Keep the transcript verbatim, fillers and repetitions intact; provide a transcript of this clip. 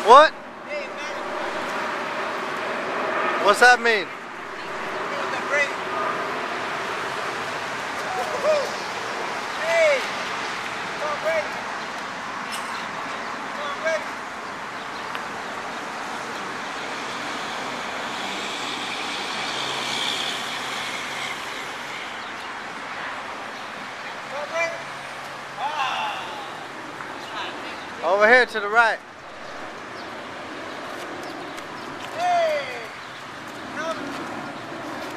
What? Hey, man. What's that mean? With the brake. Hey! Come on, brake. Come on, brake. Come on, brake. Ah! Over here to the right.